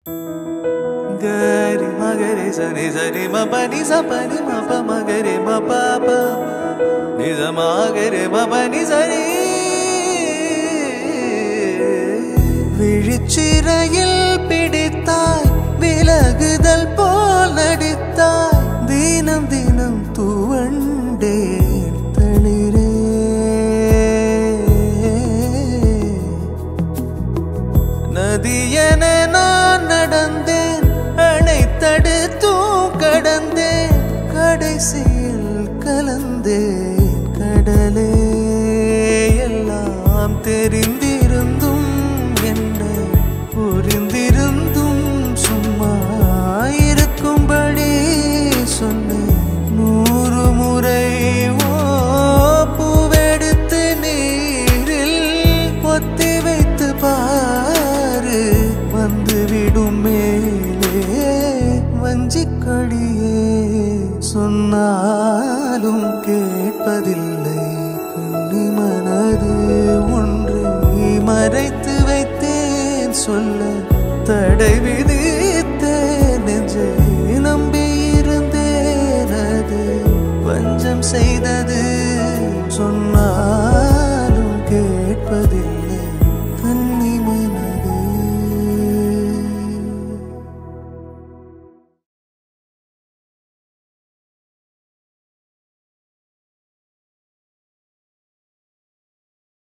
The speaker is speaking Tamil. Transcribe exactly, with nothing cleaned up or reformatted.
Gari magare sani sani ma pa ni sa pa ni ma pa magare ma pa pa ni sa magare ma pa ni sani விழிச்சிறையில் பிடித்தாய் விலகுதல் போல் நடித்தாய் தினம் தினம் தூவண்டே தளிரே நதியென நான் நடந்தேன் அணைத்தடுத்தும் கடந்தேன் கடைசியில் கலந்தேன் கடலே எல்லாம் தெரிந்திருந்தும் புரிந்திருந்தும் சும்மா இருக்கும்படி சொன்னேன் நூறு முறை ஓ பூவெடுத்து நீரில் பொத்தி வைத்து பாரு வந்துவிடும் மேலே வஞ்சிக்கொடியே சொன்னாலும் கேட்பதில்லை கண்ணி மனது ஒன்றை மறைத்து வைத்தேன் சொல்ல தடை விதித்தேன் நெஞ்சை நம்பியிருந்தேன் அது பஞ்சம் செய்த